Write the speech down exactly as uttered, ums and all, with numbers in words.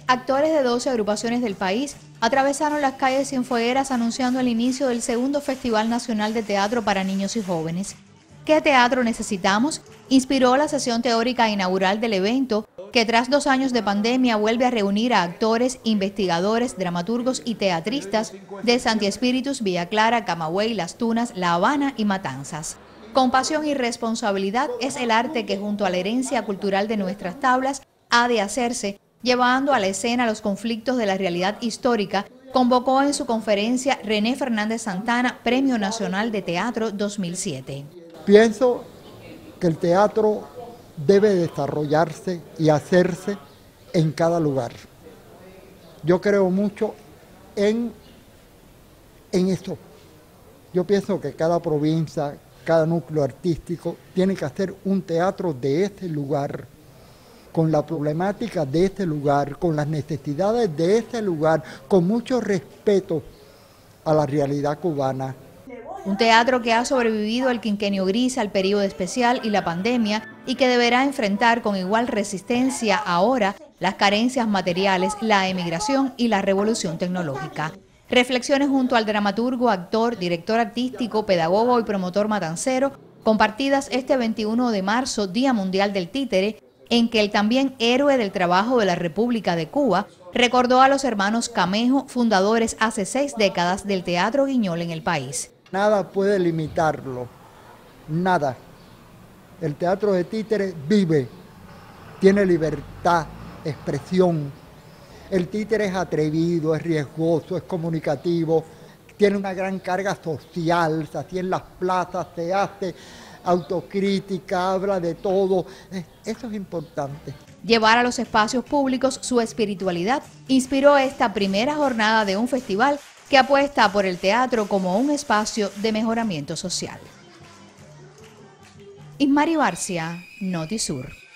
Actores de doce agrupaciones del país atravesaron las calles Cienfuegueras anunciando el inicio del segundo Festival Nacional de Teatro para Niños y Jóvenes. ¿Qué teatro necesitamos? Inspiró la sesión teórica inaugural del evento, que tras dos años de pandemia vuelve a reunir a actores, investigadores, dramaturgos y teatristas de Santi Espíritus, Villa Clara, Camagüey, Las Tunas, La Habana y Matanzas. Compasión y responsabilidad es el arte que junto a la herencia cultural de nuestras tablas ha de hacerse, llevando a la escena los conflictos de la realidad histórica, convocó en su conferencia René Fernández Santana, Premio Nacional de Teatro dos mil siete. Pienso que el teatro debe desarrollarse y hacerse en cada lugar. Yo creo mucho en, en eso. Yo pienso que cada provincia, cada núcleo artístico tiene que hacer un teatro de ese lugar, con la problemática de este lugar, con las necesidades de este lugar, con mucho respeto a la realidad cubana. Un teatro que ha sobrevivido al quinquenio gris, al periodo especial y la pandemia, y que deberá enfrentar con igual resistencia ahora las carencias materiales, la emigración y la revolución tecnológica. Reflexiones junto al dramaturgo, actor, director artístico, pedagogo y promotor matancero, compartidas este veintiuno de marzo, Día Mundial del Títere, en que el también héroe del trabajo de la República de Cuba recordó a los hermanos Camejo, fundadores hace seis décadas del Teatro Guiñol en el país. Nada puede limitarlo, nada. El teatro de títere vive, tiene libertad, expresión. El títere es atrevido, es riesgoso, es comunicativo, tiene una gran carga social, se hace en las plazas, se hace autocrítica, habla de todo. Eso es importante. Llevar a los espacios públicos su espiritualidad inspiró esta primera jornada de un festival que apuesta por el teatro como un espacio de mejoramiento social. Ismari Barcia, Notisur.